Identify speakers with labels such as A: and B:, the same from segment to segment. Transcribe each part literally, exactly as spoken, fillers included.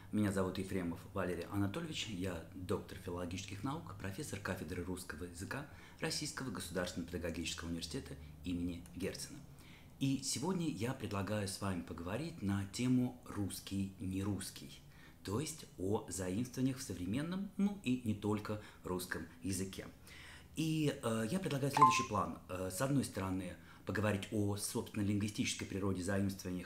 A: Меня зовут Ефремов Валерий Анатольевич, я доктор филологических наук, профессор кафедры русского языка Российского государственного педагогического университета имени Герцена. И сегодня я предлагаю с вами поговорить на тему «русский не русский», то есть о заимствованиях в современном, ну и не только русском языке. И э, я предлагаю следующий план. Э, с одной стороны, поговорить о, собственно, лингвистической природе заимствований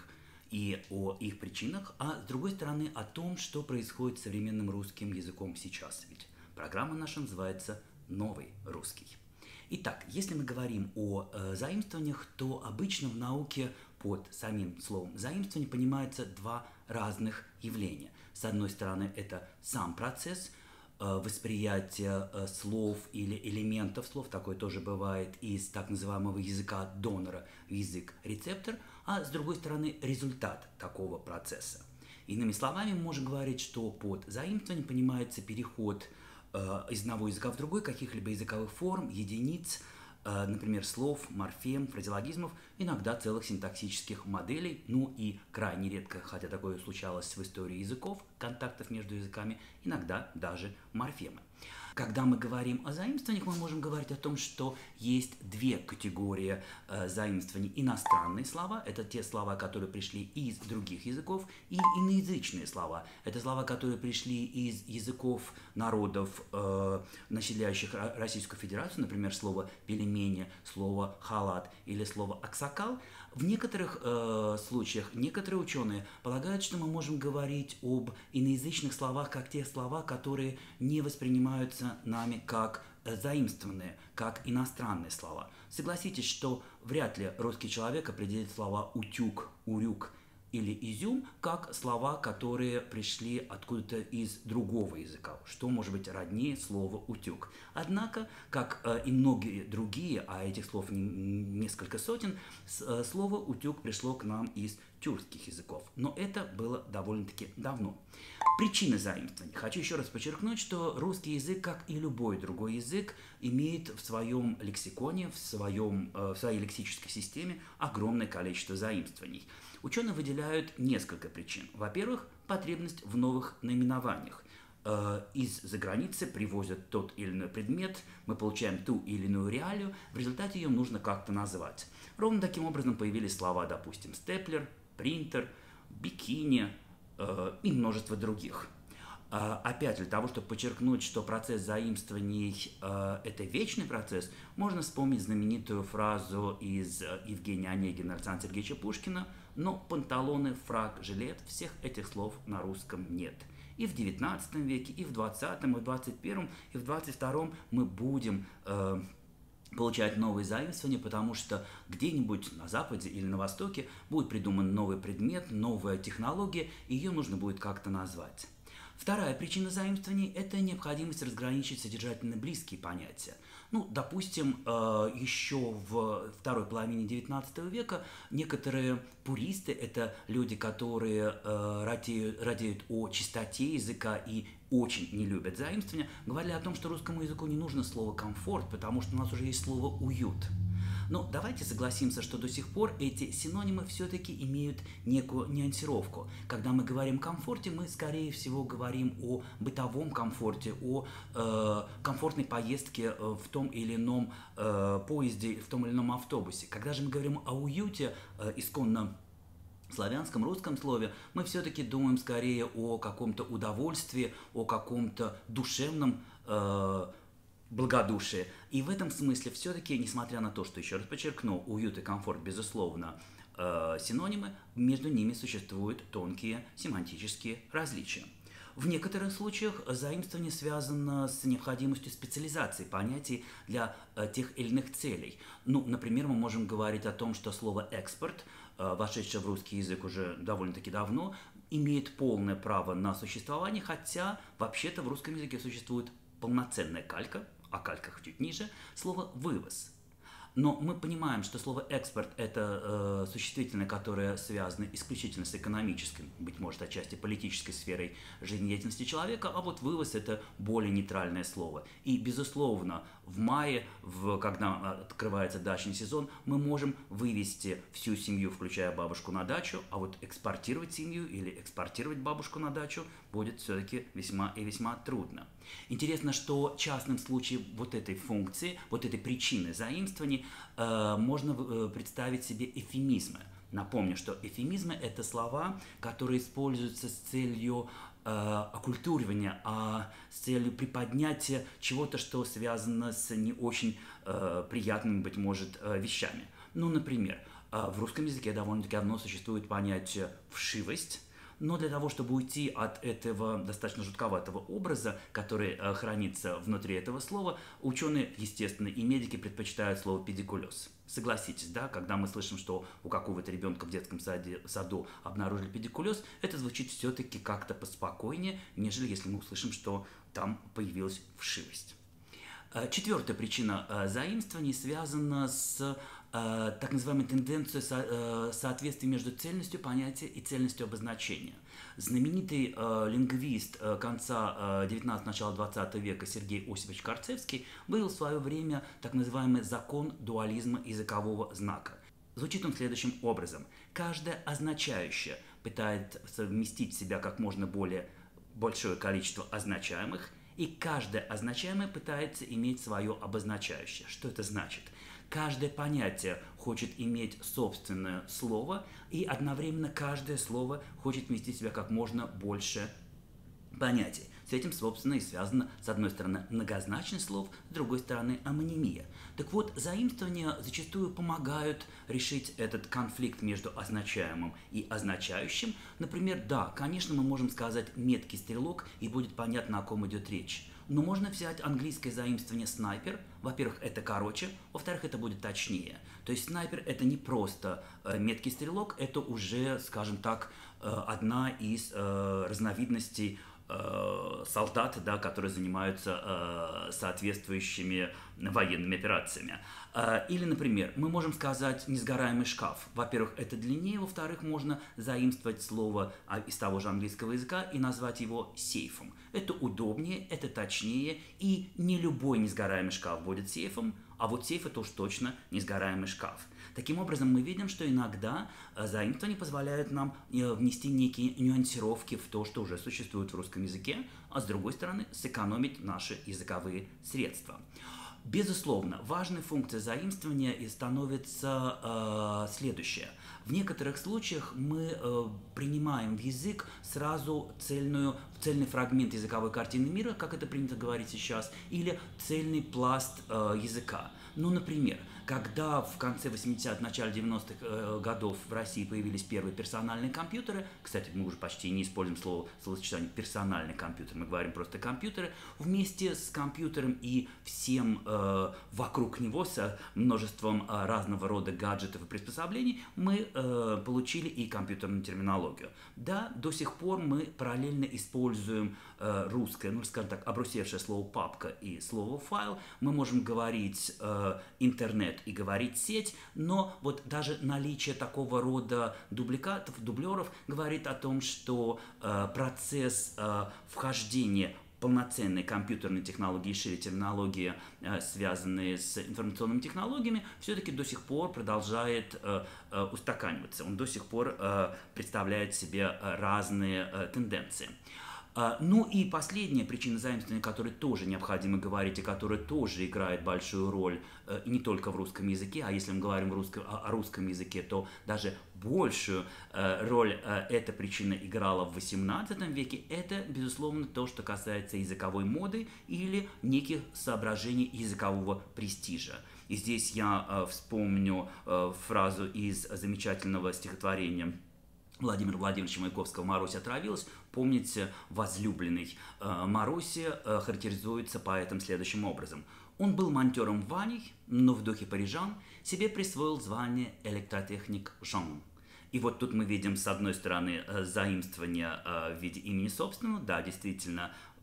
A: и о их причинах, а с другой стороны, о том, что происходит с современным русским языком сейчас. Ведь программа наша называется «Новый русский». Итак, если мы говорим о э, заимствованиях, то обычно в науке под самим словом «заимствование» понимается два разных явления. С одной стороны, это сам процесс э, восприятия э, слов или элементов слов, такое тоже бывает, из так называемого языка донора в язык-рецептор, а с другой стороны, результат такого процесса. Иными словами, мы можем говорить, что под заимствованием понимается переход из одного языка в другой, каких-либо языковых форм, единиц, например, слов, морфем, фразеологизмов, иногда целых синтаксических моделей, ну и крайне редко, хотя такое случалось в истории языков, контактов между языками, иногда даже морфемы. Когда мы говорим о заимствованиях, мы можем говорить о том, что есть две категории э, заимствований. Иностранные слова – это те слова, которые пришли из других языков, и иноязычные слова – это слова, которые пришли из языков народов, э, населяющих Российскую Федерацию, например, слово «пельмени», слово «халат» или слово «аксакал». В некоторых э, случаях некоторые ученые полагают, что мы можем говорить об иноязычных словах как те слова, которые не воспринимаются нами как заимствованные, как иностранные слова. Согласитесь, что вряд ли русский человек определит слова «утюг», «урюк» или «изюм» как слова, которые пришли откуда-то из другого языка, что может быть роднее слова «утюг». Однако, как э, и многие другие, а этих слов не, несколько сотен, с, э, слово «утюг» пришло к нам из тюркских языков. Но это было довольно-таки давно. Причины заимствований. Хочу еще раз подчеркнуть, что русский язык, как и любой другой язык, имеет в своем лексиконе, в, своем, э, в своей лексической системе огромное количество заимствований. Ученые выделяют несколько причин. Во-первых, потребность в новых наименованиях. Э, из-за границы привозят тот или иной предмет, мы получаем ту или иную реалию, в результате ее нужно как-то назвать. Ровно таким образом появились слова, допустим, степлер, принтер, бикини, и множество других. Опять для того, чтобы подчеркнуть, что процесс заимствований – это вечный процесс, можно вспомнить знаменитую фразу из Евгения Онегина Александра Сергеевича Пушкина: «Но панталоны, фрак, жилет – всех этих слов на русском нет». И в девятнадцатом веке, и в двадцатом, и в двадцать первом, и в двадцать втором мы будем э, получать новые заимствования, потому что где-нибудь на Западе или на Востоке будет придуман новый предмет, новая технология, и ее нужно будет как-то назвать. Вторая причина заимствований – это необходимость разграничить содержательно близкие понятия. Ну, допустим, еще в второй половине девятнадцатого века некоторые пуристы – это люди, которые радеют, радеют о чистоте языка и очень не любят заимствования, говорили о том, что русскому языку не нужно слово «комфорт», потому что у нас уже есть слово «уют». Но давайте согласимся, что до сих пор эти синонимы все-таки имеют некую нюансировку. Когда мы говорим о комфорте, мы, скорее всего, говорим о бытовом комфорте, о э, комфортной поездке в том или ином э, поезде, в том или ином автобусе. Когда же мы говорим о уюте, э, исконно в славянском, русском слове, мы все-таки думаем скорее о каком-то удовольствии, о каком-то душевном э, благодушие. И в этом смысле все-таки, несмотря на то, что, еще раз подчеркну, уют и комфорт, безусловно, э, синонимы, между ними существуют тонкие семантические различия. В некоторых случаях заимствование связано с необходимостью специализации понятий для э, тех или иных целей. Ну, например, мы можем говорить о том, что слово «экспорт», э, вошедшее в русский язык уже довольно-таки давно, имеет полное право на существование, хотя вообще-то в русском языке существует полноценная калька, о кальках чуть ниже, слово «вывоз». Но мы понимаем, что слово «экспорт» – это э, существительное, которое связано исключительно с экономической, быть может, отчасти политической сферой жизнедеятельности человека, а вот «вывоз» – это более нейтральное слово. И, безусловно, в мае, в, когда открывается дачный сезон, мы можем вывести всю семью, включая бабушку, на дачу, а вот экспортировать семью или экспортировать бабушку на дачу будет все-таки весьма и весьма трудно. Интересно, что частным случаем вот этой функции, вот этой причины заимствований э, можно э, представить себе эвфемизмы. Напомню, что эвфемизмы – это слова, которые используются с целью э, оккультуривания, а с целью приподнятия чего-то, что связано с не очень э, приятными, быть может, э, вещами. Ну, например, э, в русском языке довольно-таки давно существует понятие «вшивость», но для того, чтобы уйти от этого достаточно жутковатого образа, который э, хранится внутри этого слова, ученые, естественно, и медики предпочитают слово «педикулез». Согласитесь, да, когда мы слышим, что у какого-то ребенка в детском саде, саду обнаружили педикулез, это звучит все-таки как-то поспокойнее, нежели если мы услышим, что там появилась вшивость. Четвертая причина э, заимствований связана с э, так называемой тенденцией со, э, соответствия между цельностью понятия и цельностью обозначения. Знаменитый э, лингвист э, конца девятнадцатого, начала двадцатого века Сергей Осипович Карцевский вывел в свое время так называемый закон дуализма языкового знака. Звучит он следующим образом. Каждое означающее пытается совместить в себя как можно более большое количество означаемых, и каждое означаемое пытается иметь свое обозначающее. Что это значит? Каждое понятие хочет иметь собственное слово, и одновременно каждое слово хочет вместить в себя как можно больше понятий. С этим, собственно, и связано, с одной стороны, многозначность слов, с другой стороны, амонимия. Так вот, заимствования зачастую помогают решить этот конфликт между означаемым и означающим. Например, да, конечно, мы можем сказать «меткий стрелок», и будет понятно, о ком идет речь. Но можно взять английское заимствование «снайпер». Во-первых, это короче, во-вторых, это будет точнее. То есть снайпер – это не просто э, меткий стрелок, это уже, скажем так, э, одна из э, разновидностей солдат, да, которые занимаются э, соответствующими военными операциями. Э, или, например, мы можем сказать «несгораемый шкаф». Во-первых, это длиннее, во-вторых, можно заимствовать слово из того же английского языка и назвать его сейфом. Это удобнее, это точнее, и не любой несгораемый шкаф будет сейфом, а вот сейф – это уж точно несгораемый шкаф. Таким образом, мы видим, что иногда заимствования позволяют нам внести некие нюансировки в то, что уже существует в русском языке, а с другой стороны, сэкономить наши языковые средства. Безусловно, важной функцией заимствования и становится э, следующее. В некоторых случаях мы э, принимаем в язык сразу цельную, цельный фрагмент языковой картины мира, как это принято говорить сейчас, или цельный пласт э, языка. Ну, например, когда в конце восьмидесятых, начале девяностых э, годов в России появились первые персональные компьютеры, кстати, мы уже почти не используем слово, словосочетание «персональный компьютер», мы говорим просто «компьютеры», вместе с компьютером и всем э, вокруг него, с множеством э, разного рода гаджетов и приспособлений, мы э, получили и компьютерную терминологию. Да, до сих пор мы параллельно используем э, русское, ну, скажем так, обрусевшее слово «папка» и слово «файл», мы можем говорить э, «интернет» и говорить «сеть», но вот даже наличие такого рода дубликатов, дублеров говорит о том, что э, процесс э, вхождения полноценной компьютерной технологии и шире терминологии, э, связанные с информационными технологиями, все-таки до сих пор продолжает э, э, устаканиваться. Он до сих пор э, представляет себе разные э, тенденции. Ну и последняя причина заимствования, о которой тоже необходимо говорить, и которая тоже играет большую роль и не только в русском языке, а если мы говорим в русском, о русском языке, то даже большую роль эта причина играла в восемнадцатом веке, это, безусловно, то, что касается языковой моды или неких соображений языкового престижа. И здесь я вспомню фразу из замечательного стихотворения Владимира Владимировича Маяковского «Маруся отравилась». Помните, возлюбленный э, Маруси э, характеризуется поэтом следующим образом. Он был монтером Ваней, но в духе парижан себе присвоил звание электротехник Жан. И вот тут мы видим, с одной стороны, э, заимствование э, в виде имени собственного. Да, действительно,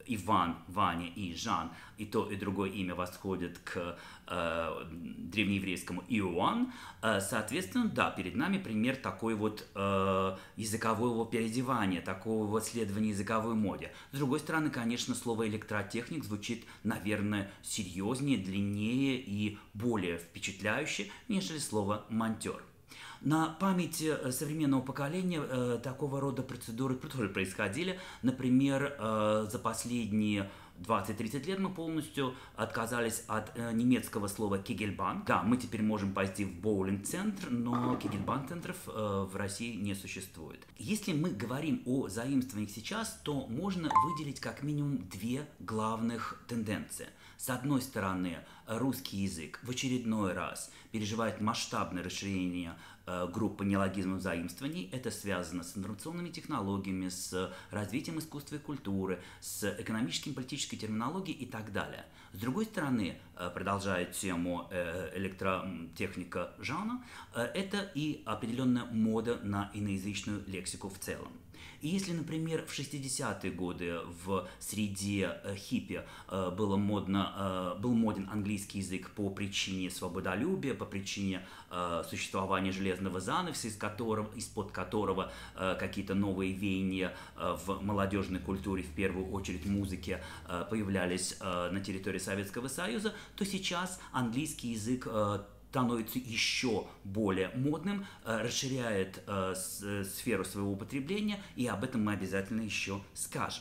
A: Иван, Ваня и Жан, и то, и другое имя восходит к э, древнееврейскому Иоанн, э, соответственно, да, перед нами пример такой вот э, языкового переодевания, такого вот следования языковой моде. С другой стороны, конечно, слово электротехник звучит, наверное, серьезнее, длиннее и более впечатляюще, нежели слово монтер. На памяти современного поколения э, такого рода процедуры тоже происходили. Например, э, за последние двадцать-тридцать лет мы полностью отказались от э, немецкого слова «кегельбан». Да, мы теперь можем пойти в боулинг-центр, но кегельбан-центров э, в России не существует. Если мы говорим о заимствованиях сейчас, то можно выделить как минимум две главных тенденции. С одной стороны, русский язык в очередной раз переживает масштабное расширение э, группы неологизмов заимствований. Это связано с информационными технологиями, с развитием искусства и культуры, с экономической и политической терминологией и так далее. С другой стороны, э, продолжая тему э, электротехника Жана, э, это и определенная мода на иноязычную лексику в целом. И если, например, в шестидесятые годы в среде э, хиппи э, было модно, э, был моден английский язык по причине свободолюбия, по причине э, существования железного занавеса, из которого, из-под которого э, какие-то новые веяния э, в молодежной культуре, в первую очередь музыке, э, появлялись э, на территории Советского Союза, то сейчас английский язык э, становится еще более модным, расширяет э, сферу своего употребления, и об этом мы обязательно еще скажем.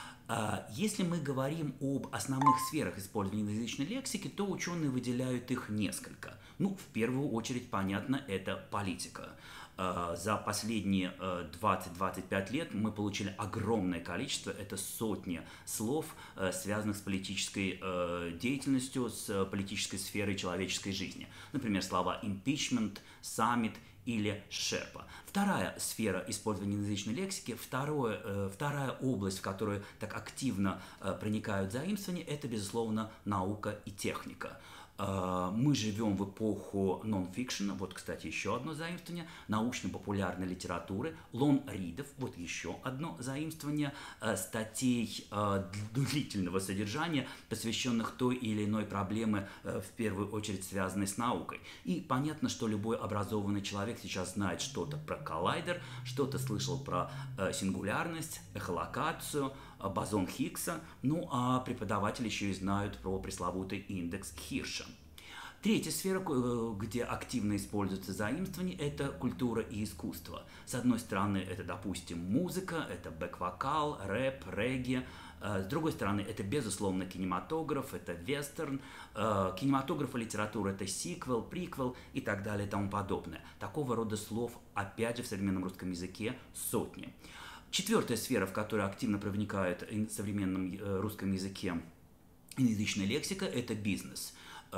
A: Если мы говорим об основных сферах использования иноязычной лексики, то ученые выделяют их несколько. Ну, в первую очередь, понятно, это политика. За последние двадцать-двадцать пять лет мы получили огромное количество, это сотни слов, связанных с политической деятельностью, с политической сферой человеческой жизни. Например, слова impeachment, summit или шерпа. Вторая сфера использования иноязычной лексики, второе, вторая область, в которую так активно проникают заимствования, это, безусловно, наука и техника. Мы живем в эпоху нон-фикшена, вот, кстати, еще одно заимствование, научно-популярной литературы, лон-ридов, вот еще одно заимствование, статей длительного содержания, посвященных той или иной проблеме, в первую очередь связанной с наукой. И понятно, что любой образованный человек сейчас знает что-то про коллайдер, что-то слышал про сингулярность, эхолокацию, бозон Хиггса, ну а преподаватели еще и знают про пресловутый индекс Хирша. Третья сфера, где активно используются заимствования, это культура и искусство. С одной стороны, это, допустим, музыка, это бэк-вокал, рэп, регги. С другой стороны, это, безусловно, кинематограф, это вестерн. Кинематограф и литература – это сиквел, приквел и так далее и тому подобное. Такого рода слов, опять же, в современном русском языке сотни. Четвертая сфера, в которую активно проникает в современном русском языке иноязычная лексика, это бизнес.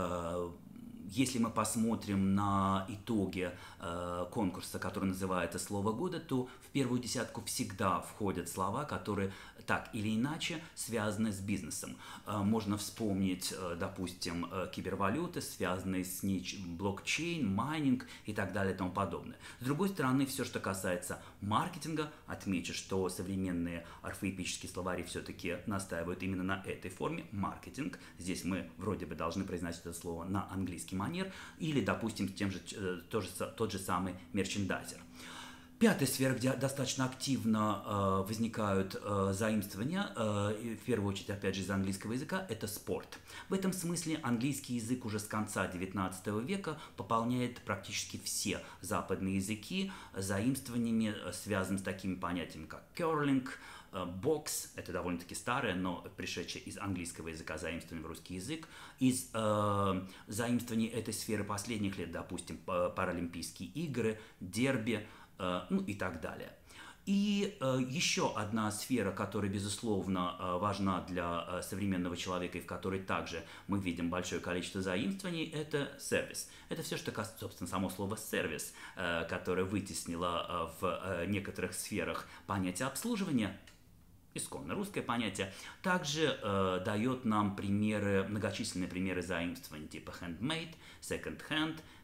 A: Если мы посмотрим на итоги э, конкурса, который называется «Слово года», то в первую десятку всегда входят слова, которые так или иначе связаны с бизнесом. Э, можно вспомнить, э, допустим, э, кибервалюты, связанные с блокчейн, майнинг и так далее и тому подобное. С другой стороны, все, что касается маркетинга, отмечу, что современные орфоэпические словари все-таки настаивают именно на этой форме – маркетинг. Здесь мы вроде бы должны произносить это слово на английский манер, или, допустим, тем же, тот, же, тот же самый мерчендайзер. Пятая сфера, где достаточно активно э, возникают э, заимствования, э, в первую очередь, опять же, из английского языка, это спорт. В этом смысле английский язык уже с конца девятнадцатого века пополняет практически все западные языки заимствованиями, связанными с такими понятиями, как curling, бокс, это довольно-таки старое, но пришедшее из английского языка заимствование в русский язык, из э, заимствований этой сферы последних лет, допустим, Паралимпийские игры, дерби, э, ну и так далее. И э, еще одна сфера, которая, безусловно, э, важна для э, современного человека и в которой также мы видим большое количество заимствований, это сервис. Это все, что касается, собственно, само слово сервис, э, которое вытеснило э, в э, некоторых сферах понятие обслуживания, исконно русское понятие, также э, дает нам примеры, многочисленные примеры заимствований типа handmade, second hand,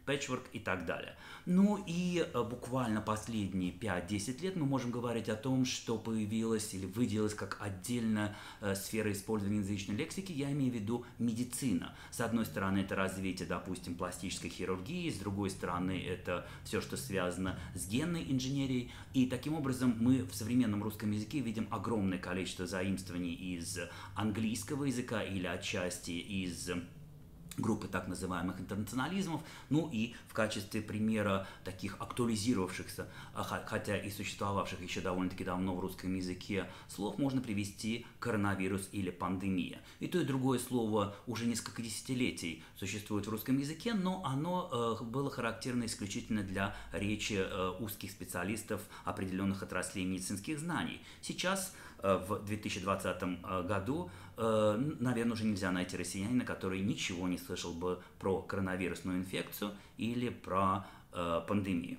A: patchwork и так далее. Ну и буквально последние пять-десять лет мы можем говорить о том, что появилась или выделилась как отдельная сфера использования язычной лексики, я имею в виду медицина. С одной стороны, это развитие, допустим, пластической хирургии, с другой стороны, это все, что связано с генной инженерией. И таким образом мы в современном русском языке видим огромное количество заимствований из английского языка или отчасти из группы так называемых интернационализмов, ну и в качестве примера таких актуализировавшихся, хотя и существовавших еще довольно-таки давно в русском языке слов, можно привести коронавирус или пандемия. И то, и другое слово уже несколько десятилетий существует в русском языке, но оно было характерно исключительно для речи узких специалистов определенных отраслей медицинских знаний. Сейчас, в две тысячи двадцатом году, наверное, уже нельзя найти россиянина, который ничего не слышал бы про коронавирусную инфекцию или про э, пандемию.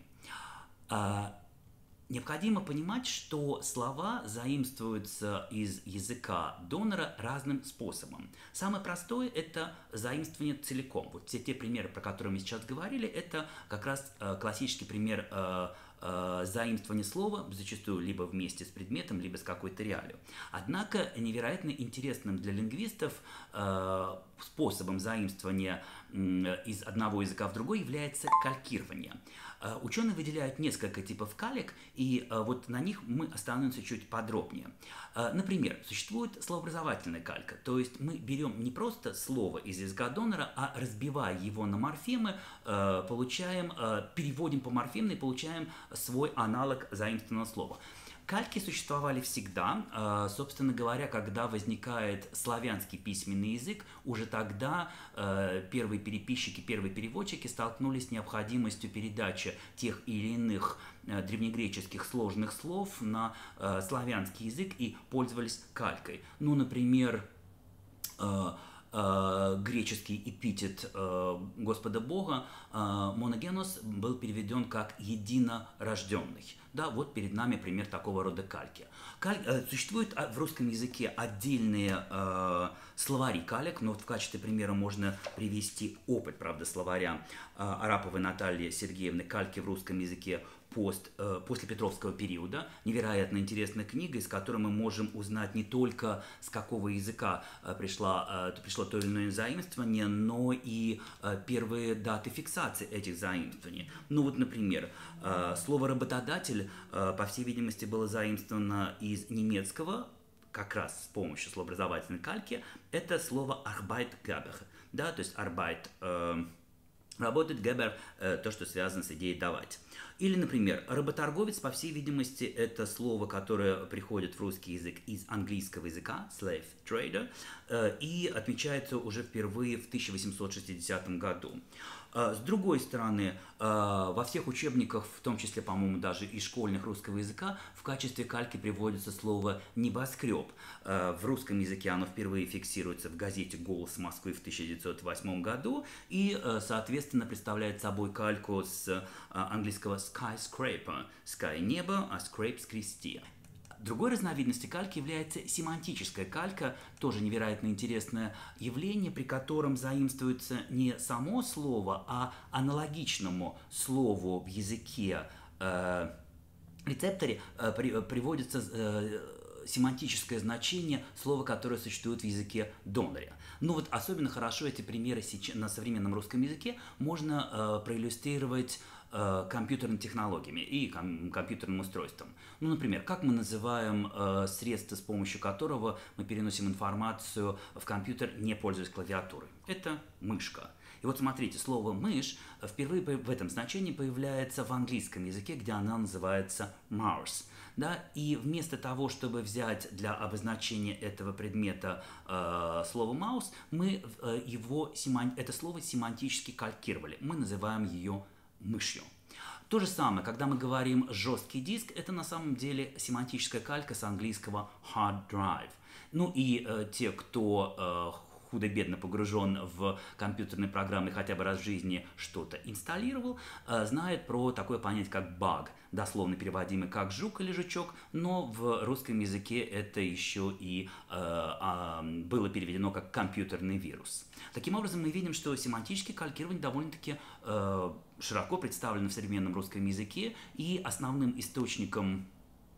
A: А, необходимо понимать, что слова заимствуются из языка донора разным способом. Самое простое – это заимствование целиком. Вот все те примеры, про которые мы сейчас говорили, это как раз э, классический пример э, заимствование слова, зачастую либо вместе с предметом, либо с какой-то реалией. Однако невероятно интересным для лингвистов э, способом заимствования э, из одного языка в другой является калькирование. Э, ученые выделяют несколько типов калек, и э, вот на них мы остановимся чуть подробнее. Э, например, существует словообразовательная калька, то есть мы берем не просто слово из языка донора, а разбивая его на морфемы, э, получаем, э, переводим по морфемной, получаем свой аналог заимствованного слова. Кальки существовали всегда, собственно говоря, когда возникает славянский письменный язык, уже тогда первые переписчики, первые переводчики столкнулись с необходимостью передачи тех или иных древнегреческих сложных слов на славянский язык и пользовались калькой. Ну, например, греческий эпитет Господа Бога моногенос был переведен как единорожденный. Да, вот перед нами пример такого рода кальки. Каль... Существуют в русском языке отдельные э, словари калек, но вот в качестве примера можно привести опыт, правда, словаря э, Араповой Натальи Сергеевны «Кальки в русском языке пост, э, после Петровского периода». Невероятно интересная книга, из которой мы можем узнать не только с какого языка э, пришла, э, пришло то или иное заимствование, но и э, первые даты фиксации этих заимствований. Ну вот, например, э, слово «работодатель», э, по всей видимости, было заимствовано из немецкого, как раз с помощью словообразовательной кальки. Это слово «Arbeitgeber», да, то есть «Arbeit» э, работает, «Geber» э, то, что связано с идеей «давать». Или, например, работорговец, по всей видимости, это слово, которое приходит в русский язык из английского языка, slave trader, и отмечается уже впервые в тысяча восемьсот шестидесятом году. С другой стороны, во всех учебниках, в том числе, по-моему, даже и школьных русского языка, в качестве кальки приводится слово «небоскреб». В русском языке оно впервые фиксируется в газете «Голос Москвы» в тысяча девятьсот восьмом году и, соответственно, представляет собой кальку с английского skyscraper, sky – небо, а scrape – скрести. Другой разновидностью кальки является семантическая калька, тоже невероятно интересное явление, при котором заимствуется не само слово, а аналогичному слову в языке э, рецепторе э, при, приводится э, семантическое значение слова, которое существует в языке доноре. Ну вот особенно хорошо эти примеры на современном русском языке можно э, проиллюстрировать э, компьютерными технологиями и ком- компьютерным устройством. Ну, например, как мы называем э, средство, с помощью которого мы переносим информацию в компьютер, не пользуясь клавиатурой? Это мышка. И вот смотрите, слово «мышь» впервые в этом значении появляется в английском языке, где она называется mouse. Да? И вместо того, чтобы взять для обозначения этого предмета э, слово «маус», мы э, его, это слово семантически калькировали. Мы называем ее мышью. То же самое, когда мы говорим «жесткий диск», это на самом деле семантическая калька с английского hard drive. Ну и э, те, кто э, худо-бедно погружен в компьютерные программы, хотя бы раз в жизни что-то инсталлировал, знает про такое понятие, как баг, дословно переводимый как жук или жучок, но в русском языке это еще и э, было переведено как компьютерный вирус. Таким образом, мы видим, что семантическое калькирование довольно-таки э, широко представлено в современном русском языке, и основным источником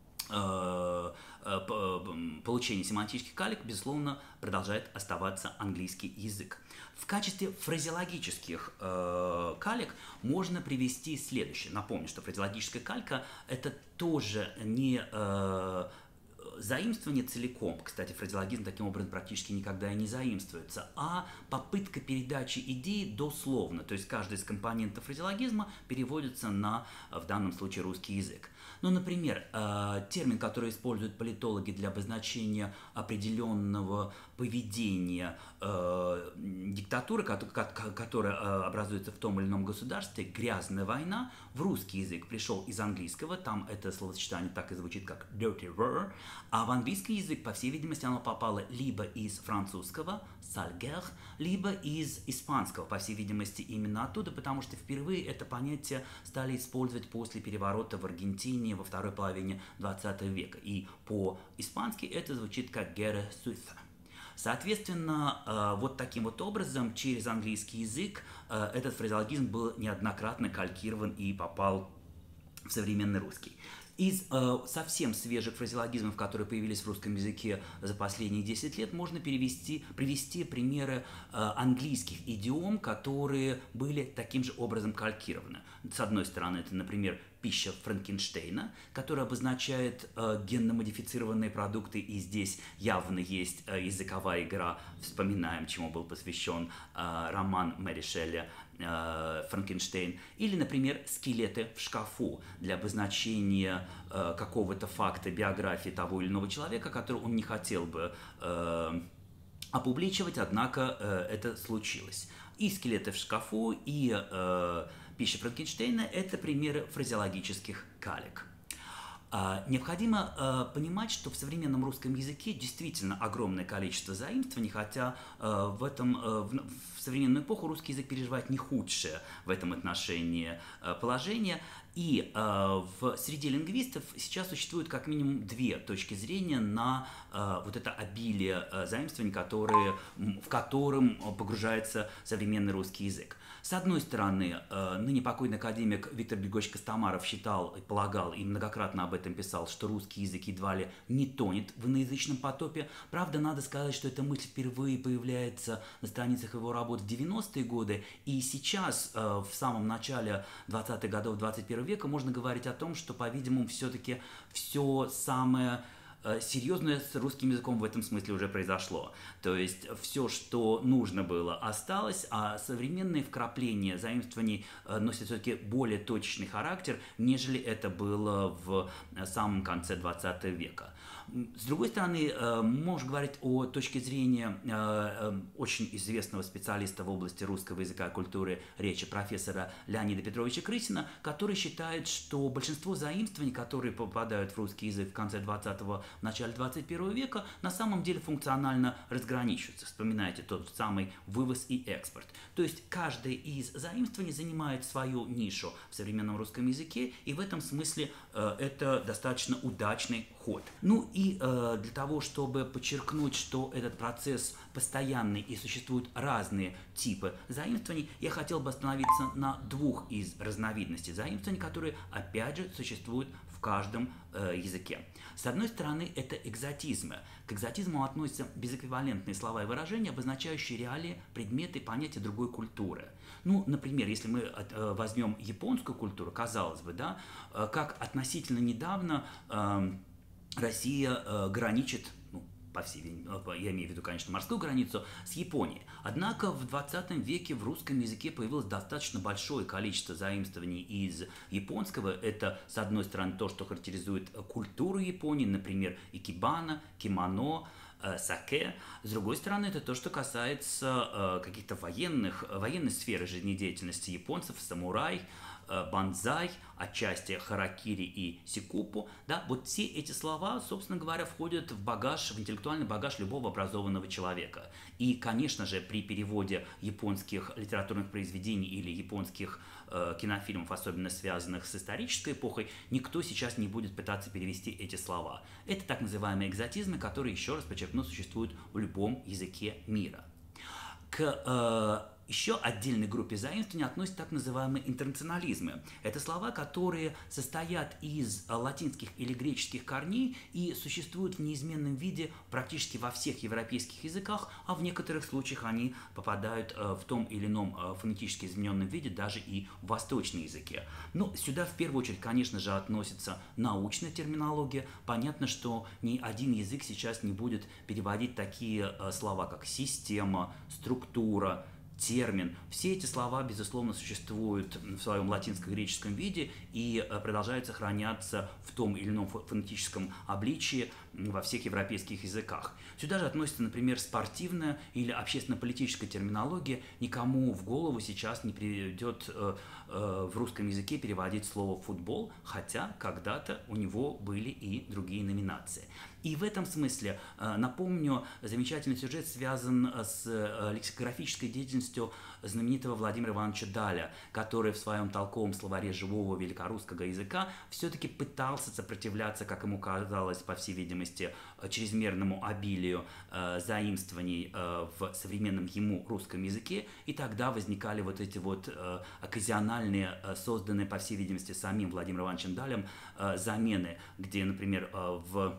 A: э, получения семантических калек, безусловно, продолжает оставаться английский язык. В качестве фразеологических э, калек можно привести следующее. Напомню, что фразеологическая калька – это тоже не э, заимствование целиком, кстати, фразеологизм таким образом практически никогда и не заимствуется, а попытка передачи идеи дословно, то есть каждый из компонентов фразеологизма переводится на, в данном случае, русский язык. Ну, например, термин, который используют политологи для обозначения определенного поведения э, диктатуры, которая образуется в том или ином государстве, «грязная война», в русский язык пришел из английского, там это словосочетание так и звучит, как «dirty war», а в английский язык, по всей видимости, оно попало либо из французского «sale guerre», либо из испанского, по всей видимости, именно оттуда, потому что впервые это понятие стали использовать после переворота в Аргентине во второй половине двадцатого века, и по-испански это звучит как «guerra sucia». Соответственно, вот таким вот образом через английский язык этот фразеологизм был неоднократно калькирован и попал в современный русский. Из э, совсем свежих фразеологизмов, которые появились в русском языке за последние десять лет, можно перевести, привести примеры э, английских идиом, которые были таким же образом калькированы. С одной стороны, это, например, пища Франкенштейна, которая обозначает э, генно-модифицированные продукты, и здесь явно есть э, языковая игра. Вспоминаем, чему был посвящен э, роман Мэри Шелли э, «Франкенштейн». Или, например, скелеты в шкафу для обозначения э, какого-то факта биографии того или иного человека, который он не хотел бы э, опубличивать, однако э, это случилось. И скелеты в шкафу, и э, пища Франкенштейна – это примеры фразеологических калек. А, необходимо а, понимать, что в современном русском языке действительно огромное количество заимствований, хотя а, в, этом, а, в, в современную эпоху русский язык переживает не худшее в этом отношении а, положение. И э, в среде лингвистов сейчас существует как минимум две точки зрения на э, вот это обилие э, заимствований, которые, в котором погружается современный русский язык. С одной стороны, э, ныне покойный академик Виктор Григорьевич Костомаров считал, полагал и многократно об этом писал, что русский язык едва ли не тонет в иноязычном потопе. Правда, надо сказать, что эта мысль впервые появляется на страницах его работ в девяностые годы, и сейчас, э, в самом начале двадцатых годов двадцать первого века, можно говорить о том, что, по-видимому, все-таки все самое серьезное с русским языком в этом смысле уже произошло. То есть все, что нужно было, осталось, а современные вкрапления заимствований носят все-таки более точечный характер, нежели это было в самом конце двадцатого века. С другой стороны, можно говорить о точке зрения очень известного специалиста в области русского языка и культуры речи профессора Леонида Петровича Крысина, который считает, что большинство заимствований, которые попадают в русский язык в конце двадцатого, в начале двадцать первого века, на самом деле функционально разграничиваются. Вспоминайте тот самый вывоз и экспорт. То есть каждое из заимствований занимает свою нишу в современном русском языке, и в этом смысле э, это достаточно удачный ход. Ну и э, для того, чтобы подчеркнуть, что этот процесс постоянный и существуют разные типы заимствований, я хотел бы остановиться на двух из разновидностей заимствований, которые опять же существуют в каждом э, языке. С одной стороны, это экзотизмы. К экзотизму относятся безэквивалентные слова и выражения, обозначающие реалии, предметы, понятия другой культуры. Ну, например, если мы э, возьмем японскую культуру, казалось бы, да, э, как относительно недавно э, Россия э, граничит, ну, по всей видимости, я имею в виду, конечно, морскую границу, с Японией. Однако в двадцатом веке в русском языке появилось достаточно большое количество заимствований из японского. Это, с одной стороны, то, что характеризует культуру Японии, например, икебана, кимоно, саке. С другой стороны, это то, что касается э, каких-то военных, военной сферы жизнедеятельности японцев, самурай, банзай, отчасти харакири и сикупу, да, вот все эти слова, собственно говоря, входят в багаж, в интеллектуальный багаж любого образованного человека. И, конечно же, при переводе японских литературных произведений или японских э, кинофильмов, особенно связанных с исторической эпохой, никто сейчас не будет пытаться перевести эти слова. Это так называемые экзотизмы, которые, еще раз подчеркну, существуют в любом языке мира. К э, еще отдельной группе заимствований относятся так называемые интернационализмы. Это слова, которые состоят из латинских или греческих корней и существуют в неизменном виде практически во всех европейских языках, а в некоторых случаях они попадают в том или ином фонетически измененном виде даже и в восточные языки. Но сюда в первую очередь, конечно же, относится научная терминология. Понятно, что ни один язык сейчас не будет переводить такие слова, как система, структура, термин. Все эти слова, безусловно, существуют в своем латинско-греческом виде и продолжают сохраняться в том или ином фонетическом обличии во всех европейских языках. Сюда же относится, например, спортивная или общественно-политическая терминология. Никому в голову сейчас не придет э, э, в русском языке переводить слово «футбол», хотя когда-то у него были и другие номинации. И в этом смысле, напомню, замечательный сюжет связан с лексикографической деятельностью знаменитого Владимира Ивановича Даля, который в своем толковом словаре живого великорусского языка все-таки пытался сопротивляться, как ему казалось, по всей видимости, чрезмерному обилию заимствований в современном ему русском языке, и тогда возникали вот эти вот оказиональные, созданные, по всей видимости, самим Владимиром Ивановичем Далем замены, где, например, в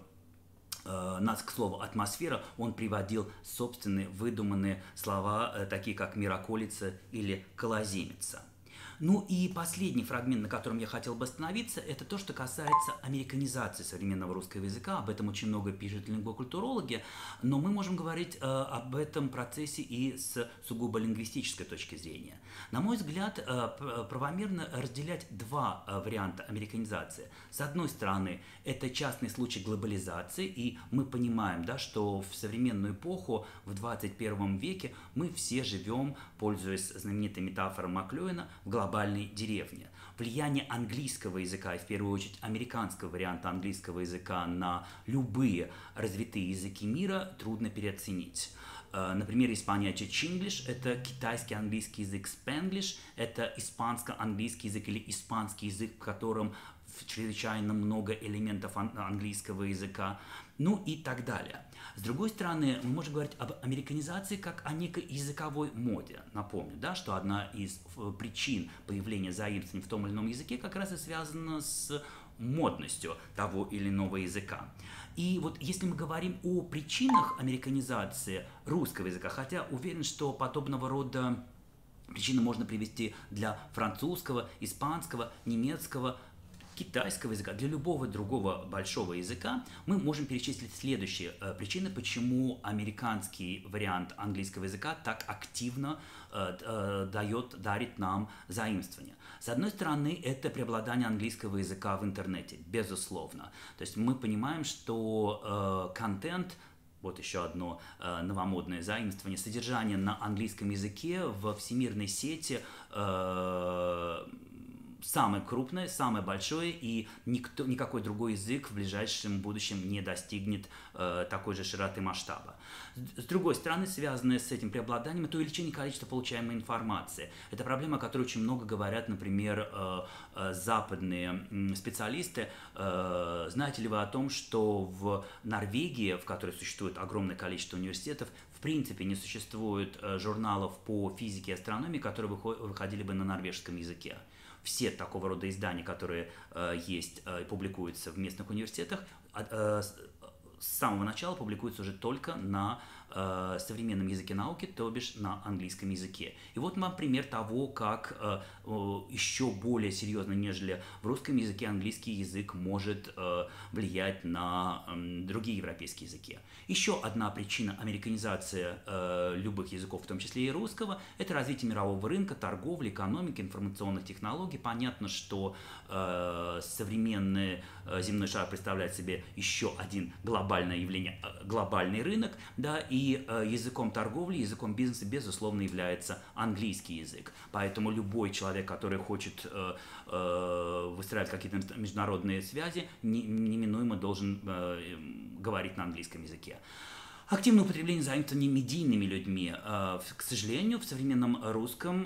A: нас, к слову, атмосфера, он приводил собственные выдуманные слова, такие как «мироколица» или «колоземица». Ну и последний фрагмент, на котором я хотел бы остановиться, это то, что касается американизации современного русского языка. Об этом очень много пишут лингвокультурологи, но мы можем говорить э, об этом процессе и с сугубо лингвистической точки зрения. На мой взгляд, э, правомерно разделять два э, варианта американизации. С одной стороны, это частный случай глобализации, и мы понимаем, да, что в современную эпоху, в двадцать первом веке, мы все живем, пользуясь знаменитой метафорой Маклюэна, в глобальном глобальной деревне. Влияние английского языка и в первую очередь американского варианта английского языка на любые развитые языки мира трудно переоценить. Например, из понятия чинглиш — это китайский английский язык, спенглиш — это испанско-английский язык или испанский язык, в котором чрезвычайно много элементов английского языка, ну и так далее. С другой стороны, мы можем говорить об американизации как о некой языковой моде. Напомню, да, что одна из причин появления заимствований в том или ином языке как раз и связана с модностью того или иного языка. И вот если мы говорим о причинах американизации русского языка, хотя уверен, что подобного рода причины можно привести для французского, испанского, немецкого, китайского языка, для любого другого большого языка, мы можем перечислить следующие э, причины, почему американский вариант английского языка так активно э, э, дает, дарит нам заимствования. С одной стороны, это преобладание английского языка в интернете, безусловно. То есть мы понимаем, что э, контент, вот еще одно э, новомодное заимствование, содержание на английском языке в всемирной сети э, самое крупное, самое большое, и никто, никакой другой язык в ближайшем будущем не достигнет э, такой же широты масштаба. С другой стороны, связанное с этим преобладанием, это увеличение количества получаемой информации. Это проблема, о которой очень много говорят, например, э, э, западные э, специалисты. Э, знаете ли вы о том, что в Норвегии, в которой существует огромное количество университетов, в принципе не существует э, журналов по физике и астрономии, которые выходили бы на норвежском языке? Все такого рода издания, которые э, есть и э, публикуются в местных университетах, э, с самого начала публикуются уже только на э, современном языке науки, то бишь на английском языке. И вот вам пример того, как э, э, еще более серьезно, нежели в русском языке, английский язык может э, влиять на э, другие европейские языки. Еще одна причина американизации э, любых языков, в том числе и русского, это развитие мирового рынка, торговли, экономики, информационных технологий. Понятно, что э, современный э, земной шар представляет себе еще один глобальное явление, глобальный рынок, да, и и языком торговли, языком бизнеса, безусловно, является английский язык. Поэтому любой человек, который хочет выстраивать какие-то международные связи, неминуемо должен говорить на английском языке. Активное употребление заимствований медийными людьми. К сожалению, в современном русском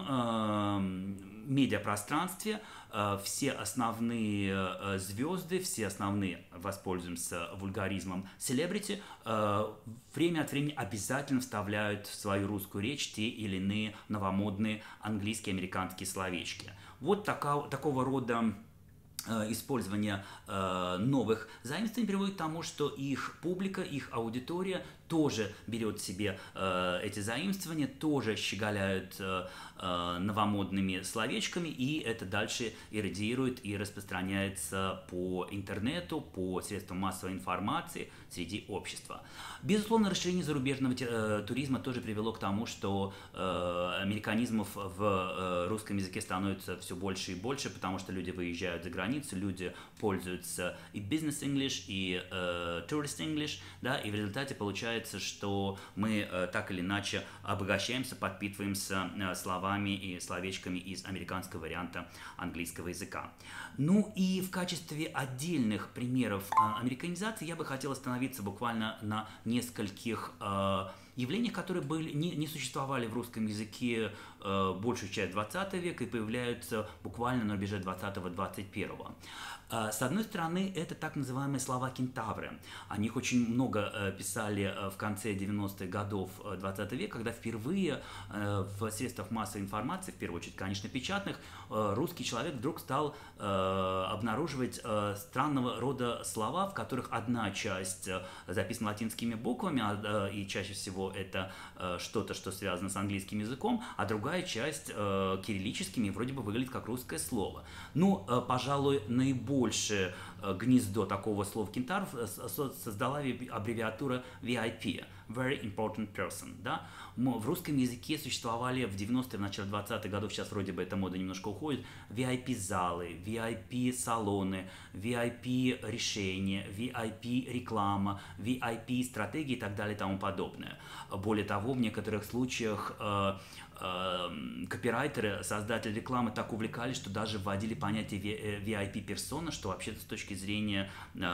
A: медиапространстве все основные звезды, все основные, воспользуемся вульгаризмом, селебрити, время от времени обязательно вставляют в свою русскую речь те или иные новомодные английские, американские словечки. Вот такого, такого рода использование э, новых заимствований приводит к тому, что их публика, их аудитория тоже берет себе э, эти заимствования, тоже щеголяют э, э, новомодными словечками, и это дальше иррадиирует и распространяется по интернету, по средствам массовой информации среди общества. Безусловно, расширение зарубежного э, туризма тоже привело к тому, что э, американизмов в э, русском языке становится все больше и больше, потому что люди выезжают за границу, люди пользуются и business English, и э, tourist English, да, и в результате получается, что мы э, так или иначе обогащаемся, подпитываемся э, словами и словечками из американского варианта английского языка. Ну и в качестве отдельных примеров э, американизации я бы хотел остановиться буквально на нескольких э, явлениях, которые были, не, не существовали в русском языке э, большую часть двадцатого века и появляются буквально на рубеже двадцатого-двадцать первого. Э, с одной стороны, это так называемые слова-кентавры. О них очень много э, писали э, в конце девяностых годов двадцатого века, когда впервые э, в средствах массовой информации, в первую очередь, конечно, печатных, э, русский человек вдруг стал э, обнаруживать э, странного рода слова, в которых одна часть э, записана латинскими буквами, а, э, и чаще всего это э, что-то, что связано с английским языком, а другая часть э, кириллическими, вроде бы выглядит как русское слово. Ну, э, пожалуй, наибольшее э, гнездо такого слова кентавров создала аббревиатура ви ай пи, Very Important Person, да? В русском языке существовали в девяностые, в начале двадцатых годов, сейчас вроде бы эта мода немножко уходит, ви ай пи-залы, ви ай пи-салоны, ви ай пи-решения, ви ай пи-реклама, ви ай пи-стратегии и так далее и тому подобное. Более того, в некоторых случаях э, э, копирайтеры, создатели рекламы так увлекались, что даже вводили понятие ви ай пи-персона, что вообще-то с точки зрения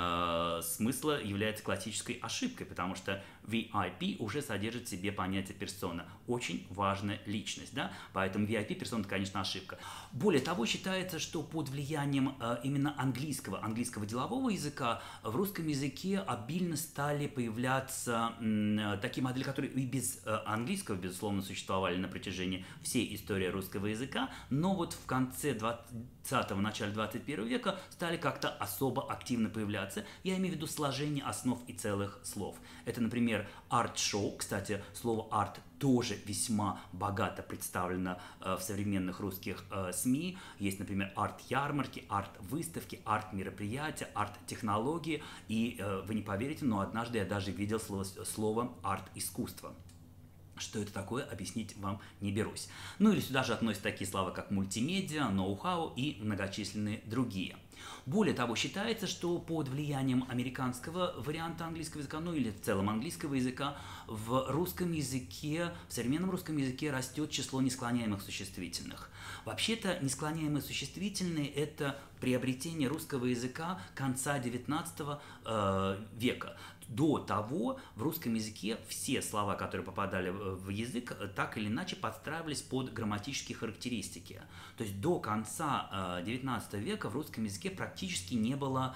A: э, смысла является классической ошибкой, потому что ви ай пи уже содержит в себе понятие персона. Очень важная личность, да? Поэтому ви ай пи-персона, конечно, ошибка. Более того, считается, что под влиянием э, именно английского, английского делового языка в русском языке обильно стали появляться э, такие модели, которые и без э, английского, безусловно, существовали на протяжении всей истории русского языка, но вот в конце двадцатого, начале двадцать первого века стали как-то особо активно появляться. Я имею в виду сложение основ и целых слов. Это, например, арт-шоу. Кстати, слово арт тоже весьма богато представлено э, в современных русских э, СМИ. Есть, например, арт-ярмарки, арт-выставки, арт-мероприятия, арт-технологии. И э, вы не поверите, но однажды я даже видел слово, слово арт-искусство. Что это такое, объяснить вам не берусь. Ну или сюда же относятся такие слова, как мультимедиа, ноу-хау и многочисленные другие. Более того, считается, что под влиянием американского варианта английского языка, ну или в целом английского языка, в русском языке, в современном русском языке растет число несклоняемых существительных. Вообще-то несклоняемые существительные – это приобретение русского языка конца девятнадцатого э, века. До того в русском языке все слова, которые попадали в язык, так или иначе подстраивались под грамматические характеристики. То есть до конца девятнадцатого века в русском языке практически не было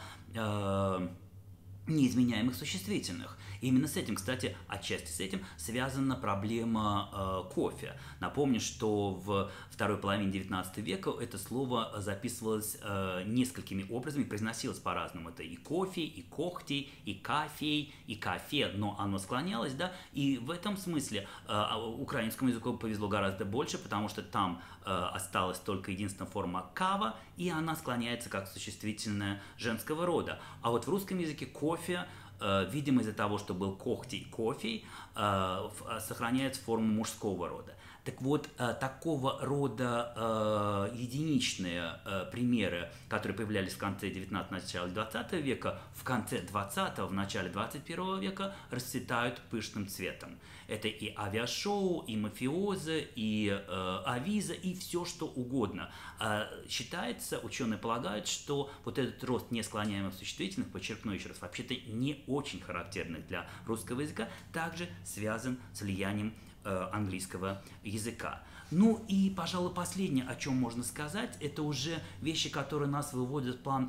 A: э, неизменяемых существительных. И именно с этим, кстати, отчасти с этим связана проблема э, кофе. Напомню, что в второй половине девятнадцатого века это слово записывалось э, несколькими образами, произносилось по-разному. Это и кофе, и когти, и кафей, и кафе, но оно склонялось, да. И в этом смысле э, украинскому языку повезло гораздо больше, потому что там э, осталась только единственная форма кава, и она склоняется как существительное женского рода. А вот в русском языке кофе, видимо, из-за того, что был когти и кофе, сохраняет форму мужского рода. Так вот, э, такого рода э, единичные э, примеры, которые появлялись в конце девятнадцатого, начале двадцатого века, в конце двадцатого, в начале двадцать первого века расцветают пышным цветом. Это и авиашоу, и мафиозы, и э, авиза, и все что угодно. Э, считается, ученые полагают, что вот этот рост несклоняемых существительных, подчеркну еще раз, вообще-то не очень характерных для русского языка, также связан с влиянием английского языка. Ну и, пожалуй, последнее, о чем можно сказать, это уже вещи, которые нас выводят в план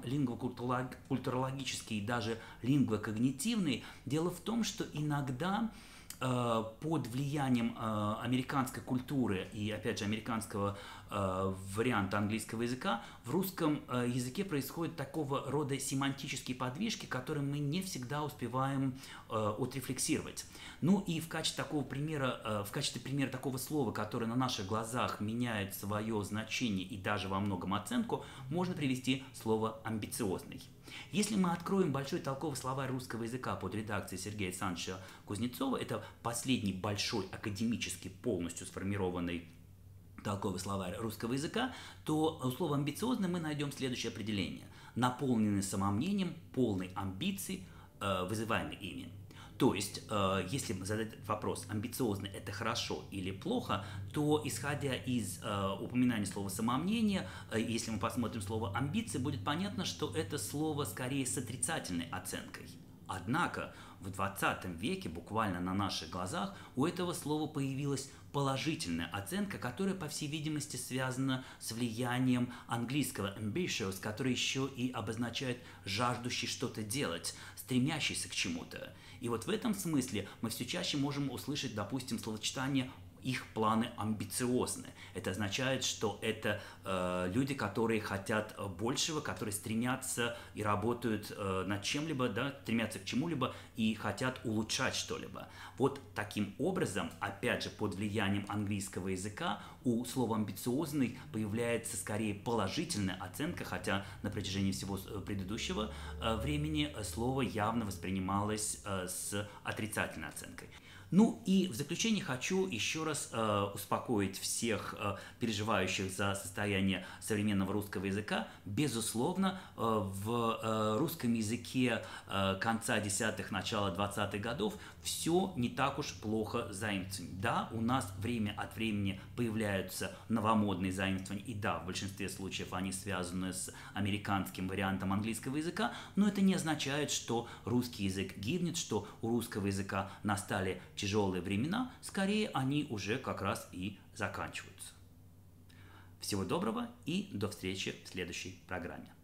A: лингвокультурологический и даже лингвокогнитивный. Дело в том, что иногда э, под влиянием э, американской культуры и, опять же, американского э, варианта английского языка в русском э, языке происходят такого рода семантические подвижки, которые мы не всегда успеваем э, отрефлексировать. Ну и в качестве такого примера, э, в качестве примера такого слова, которое на наших глазах меняет свое значение и даже во многом оценку, можно привести слово «амбициозный». Если мы откроем большой толковый словарь русского языка под редакцией Сергея Александровича Кузнецова, это последний большой академически полностью сформированный толковый словарь русского языка, то у слова «амбициозный» мы найдем следующее определение: наполненный самомнением, полный амбиций, э, вызываемый ими. То есть, э, если задать вопрос, амбициозный это хорошо или плохо, то, исходя из э, упоминания слова самомнение, э, если мы посмотрим слово амбиции, будет понятно, что это слово скорее с отрицательной оценкой. Однако в двадцатом веке, буквально на наших глазах, у этого слова появилась положительная оценка, которая, по всей видимости, связана с влиянием английского ambitious, который еще и обозначает жаждущий что-то делать, стремящийся к чему-то. И вот в этом смысле мы все чаще можем услышать, допустим, словосочетание «их планы амбициозны». Это означает, что это э, люди, которые хотят большего, которые стремятся и работают э, над чем-либо, да, стремятся к чему-либо и хотят улучшать что-либо. Вот таким образом, опять же, под влиянием английского языка у слова «амбициозный» появляется скорее положительная оценка, хотя на протяжении всего предыдущего э, времени слово явно воспринималось э, с отрицательной оценкой. Ну и в заключение хочу еще раз э, успокоить всех э, переживающих за состояние современного русского языка. Безусловно, э, в э, русском языке э, конца десятых, начала двадцатых годов все не так уж плохо заимствовано. Да, у нас время от времени появляются новомодные заимствования, и да, в большинстве случаев они связаны с американским вариантом английского языка, но это не означает, что русский язык гибнет, что у русского языка настали тяжелые времена, скорее они уже как раз и заканчиваются. Всего доброго и до встречи в следующей программе.